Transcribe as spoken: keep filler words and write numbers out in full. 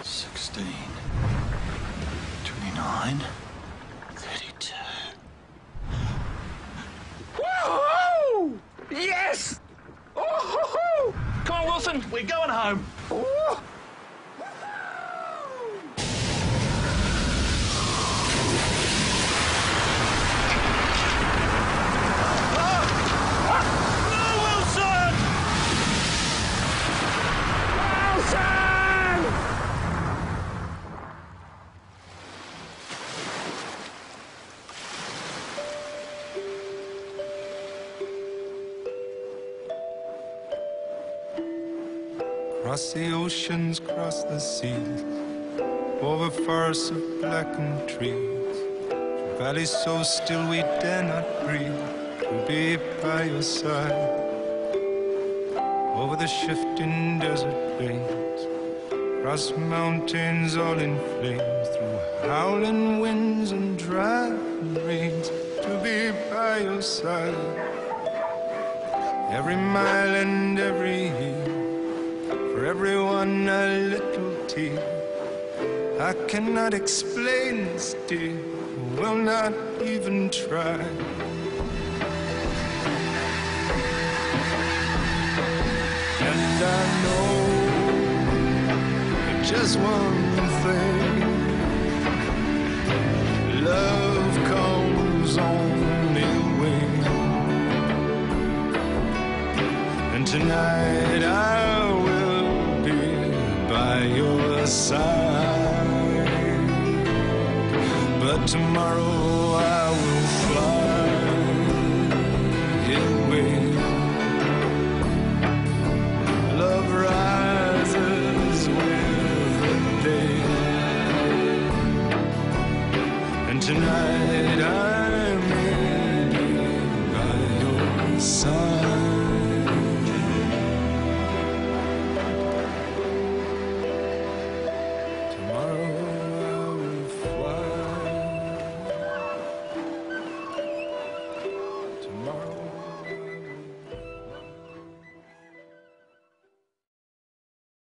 sixteen, twenty-nine, thirty-two. Woohoo! Yes! Oh-ho-ho! Come on, Wilson, we're going home. Ooh. Cross the oceans, cross the seas, over forests of blackened trees, valleys so still we dare not breathe, to be by your side. Over the shifting desert plains, across mountains all in flames, through howling winds and driving rains, to be by your side. Every mile and every year, for everyone a little tear. I cannot explain this, dear, will not even try. And I know just one thing: love comes on its wing. And tonight I will by your side, but tomorrow